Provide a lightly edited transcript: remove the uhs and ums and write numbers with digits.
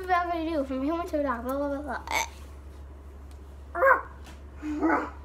without further ado, from human to a dog, blah, blah, blah, blah.